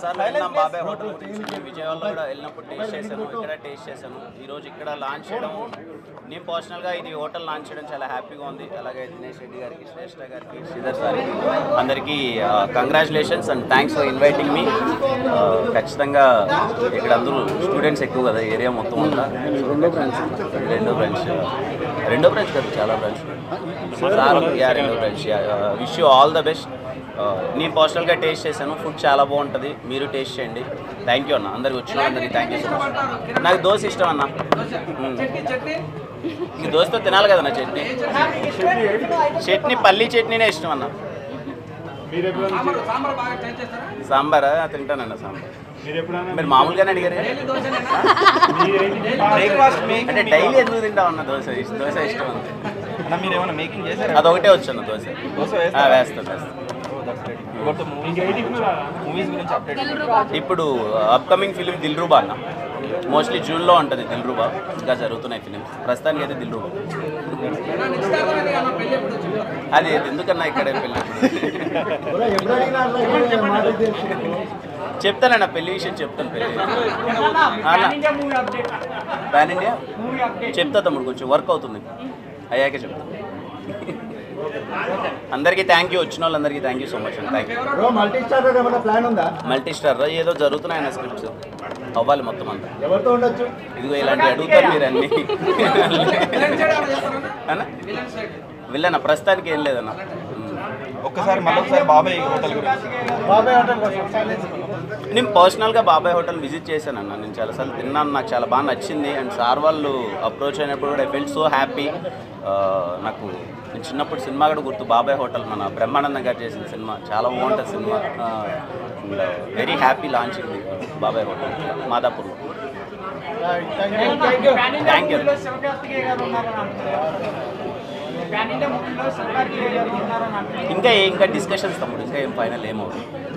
సార్లు వెళ్ళాం బాబాయ్ హోటల్ గురించి. నేను విజయవాడలో కూడా వెళ్ళినప్పుడు టేస్ట్ చేశాను, ఇక్కడ టేస్ట్ చేశాను. ఈరోజు ఇక్కడ లాంచ్ చేయడం, నేను పర్సనల్గా ఇది హోటల్ లాంచ్ చేయడం చాలా హ్యాపీగా ఉంది. అలాగే దినేష్ రెడ్డి గారికి, శ్రేష్ఠ గారికి, శ్రీధర్ సార్కి అందరికీ congratulations and thanks for inviting me. ఖచ్చితంగా ఇక్కడ అందరూ స్టూడెంట్స్ ఎక్కువ కదా ఏరియా మొత్తం అంతా. రెండో బ్రాంచ్ కాదు, చాలా బ్రాంచ్ సార్. రెండో branch. Wish you all the best. నేను పర్సనల్గా టేస్ట్ చేశాను, ఫుడ్ చాలా బాగుంటుంది, మీరు టేస్ట్ చేయండి. థ్యాంక్ యూ అన్న, అందరికి వచ్చిన అందరికీ థ్యాంక్ యూ సో మచ్. నాకు దోశ ఇష్టం అన్న, ఈ దోశతో తినాలి కదన్న చట్నీ. చట్నీ పల్లీ చట్నీనే ఇష్టం అన్న. సాంబారా తింటానన్న, సాంబార్ మీరు మామూలుగానే అడిగారు అంటే డైలీ ఎందుకు తింటాం అన్న దోశ. దోశ ఇష్టం అంతే. మీరు ఏమైనా మేకింగ్ చేశారు? అదొకటే వచ్చాను దోశ. వేస్తాను. మూవీస్ గురించి అప్డేట్. ఇప్పుడు అప్కమింగ్ ఫిలిం దిల్రూబా అన్న, మోస్ట్లీ జూన్లో ఉంటుంది దిల్రూబా. ఇంకా జరుగుతున్నాయి ఫిలిమ్స్, ప్రస్తుతానికి అయితే దిల్రూబా. అది ఎందుకన్నా ఇక్కడే పెళ్ళి చెప్తానన్న, పెళ్లి విషయం చెప్తాను. పెళ్ళి పాన్ ఇండియా చెప్తా తమ్ముడు, కొంచెం వర్క్ అవుతుంది, అయ్యాకే చెప్తాను. అందరికీ థ్యాంక్ యూ, వచ్చిన వాళ్ళందరికీ థ్యాంక్ యూ సో మచ్ అండి. Thank you. మల్టీ స్టార్ ఏదో జరుగుతున్నాయి అన్న, స్క్రిప్ట్స్ అవ్వాలి మొత్తం అంతా. ఇదిగో ఇలాంటివి అడుగుతారు మీరు అన్ని. అన్న వెళ్ళాను, ప్రస్తుతానికి ఏం లేదన్న. ఒక్కసారి మళ్ళొకసారి బాబాయ్ హోటల్ గురించి. నేను పర్సనల్గా బాబాయ్ హోటల్ విజిట్ చేశాను అన్న, నేను చాలాసార్లు తిన్నాను, నాకు చాలా బాగా నచ్చింది. అండ్ సార్ వాళ్ళు అప్రోచ్ అయినప్పుడు కూడా ఐ ఫెల్ట్ సో హ్యాపీ. నాకు నేను చిన్నప్పుడు సినిమా కూడా గుర్తు, బాబాయ్ హోటల్ మన బ్రహ్మానందం గారు చేసిన సినిమా, చాలా బాగుంటుంది సినిమా. Very happy launching Babai hotel మాదాపూర్లో. Thank you. ఇంకా డిస్కషన్స్ తమ్ముడు, ఇంకా ఏం ఫైనల్ ఏమవుతుంది.